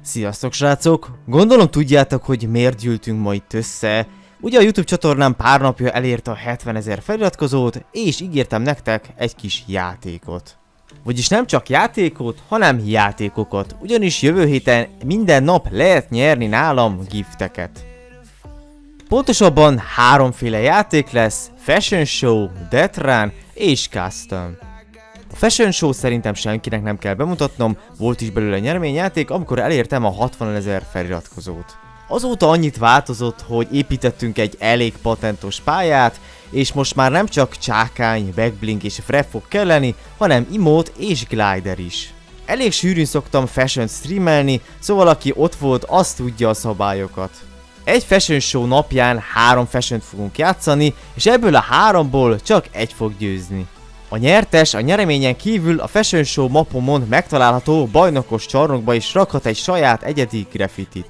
Sziasztok srácok! Gondolom tudjátok, hogy miért gyűltünk ma itt össze. Ugye a YouTube csatornám pár napja elérte a 70 000 feliratkozót, és ígértem nektek egy kis játékot. Vagyis nem csak játékot, hanem játékokat, ugyanis jövő héten minden nap lehet nyerni nálam gifteket. Pontosabban háromféle játék lesz: Fashion Show, Death Run és Custom. A Fashion Show szerintem senkinek nem kell bemutatnom, volt is belőle nyereményjáték, amikor elértem a 60 000 feliratkozót. Azóta annyit változott, hogy építettünk egy elég patentos pályát, és most már nem csak csákány, backblink és frep fog kelleni, hanem emote és glider is. Elég sűrűn szoktam fashion streamelni, szóval aki ott volt, azt tudja a szabályokat. Egy Fashion Show napján 3 fashiont fogunk játszani, és ebből a 3-ból csak egy fog győzni. A nyertes a nyereményen kívül a Fashion Show mapomon megtalálható bajnokos csarnokba is rakhat egy saját egyedi graffitit.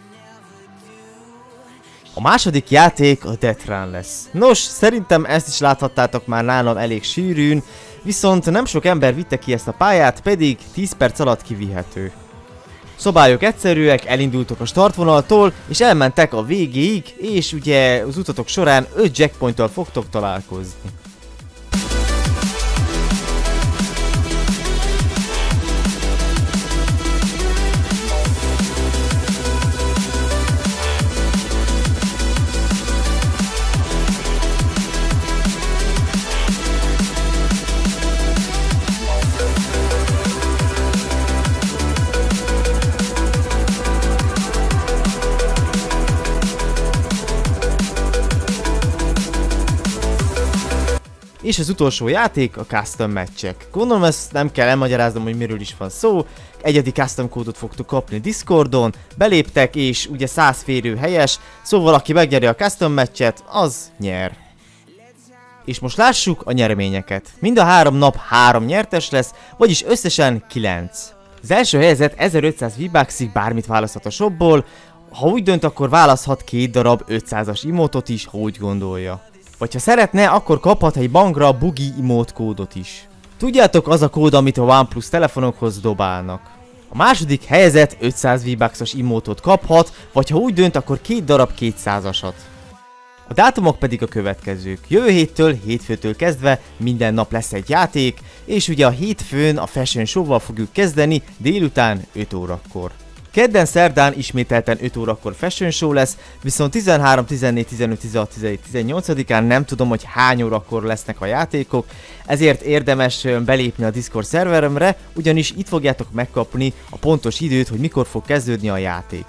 A második játék a Death Run lesz. Nos, szerintem ezt is láthattátok már nálam elég sűrűn, viszont nem sok ember vitte ki ezt a pályát, pedig 10 perc alatt kivihető. Szabályok egyszerűek, elindultok a startvonaltól, és elmentek a végéig, és ugye az utatok során 5 jackpointtal fogtok találkozni. És az utolsó játék a custom matchek. Gondolom ezt nem kell elmagyaráznom, hogy miről is van szó. Egyedi custom kódot fogtok kapni Discordon, beléptek és ugye 100 férő helyes, szóval aki megnyeri a custom matchet, az nyer. És most lássuk a nyereményeket. Mind a 3 nap 3 nyertes lesz, vagyis összesen 9. Az első helyezett 1500 V-Bucksig bármit választhat a shopból, ha úgy dönt, akkor választhat 2 darab 500-as emotot is, ha úgy gondolja. Vagy ha szeretne, akkor kaphat egy bangra bugi emote kódot is. Tudjátok, az a kód, amit a OnePlus telefonokhoz dobálnak. A második helyezett 500 V-Bucks-os emotot kaphat, vagy ha úgy dönt, akkor 2 darab 200-asat. A dátumok pedig a következők. Jövő héttől, hétfőtől kezdve minden nap lesz egy játék, és ugye a hétfőn a Fashion Show-val fogjuk kezdeni délután 5 órakor. Kedden, szerdán ismételten 5 órakor Fashion Show lesz, viszont 13, 14, 15, 16, 17, 18-án nem tudom, hogy hány órakor lesznek a játékok, ezért érdemes belépni a Discord szerveremre, ugyanis itt fogjátok megkapni a pontos időt, hogy mikor fog kezdődni a játék.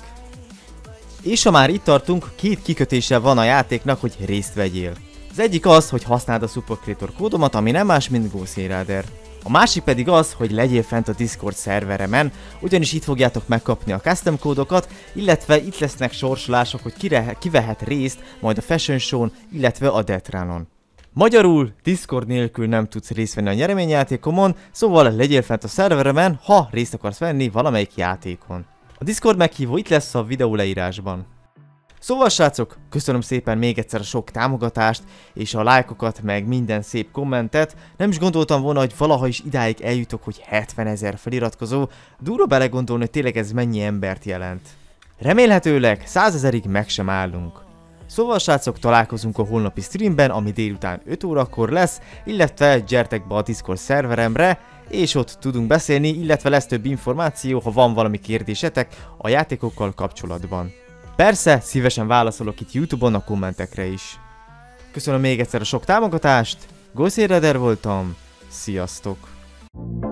És ha már itt tartunk, 2 kikötése van a játéknak, hogy részt vegyél. Az egyik az, hogy használd a Support Creator kódomat, ami nem más, mint GoSailRider. A másik pedig az, hogy legyél fent a Discord szerveremen, ugyanis itt fogjátok megkapni a custom kódokat, illetve itt lesznek sorsolások, hogy ki vehet részt majd a Fashion Show-n, illetve a Death Run-on. Magyarul Discord nélkül nem tudsz részt venni a nyereményjátékomon, szóval legyél fent a szerveremen, ha részt akarsz venni valamelyik játékon. A Discord meghívó itt lesz a videó leírásban. Szóval srácok, köszönöm szépen még egyszer a sok támogatást, és a lájkokat, meg minden szép kommentet. Nem is gondoltam volna, hogy valaha is idáig eljutok, hogy 70 000 feliratkozó. Durva belegondolni, hogy tényleg ez mennyi embert jelent. Remélhetőleg 100 000-ig meg sem állunk. Szóval srácok, találkozunk a holnapi streamben, ami délután 5 órakor lesz, illetve gyertek be a Discord szerveremre, és ott tudunk beszélni, illetve lesz több információ, ha van valami kérdésetek a játékokkal kapcsolatban. Persze, szívesen válaszolok itt YouTube-on a kommentekre is. Köszönöm még egyszer a sok támogatást, GoSailRider voltam, sziasztok!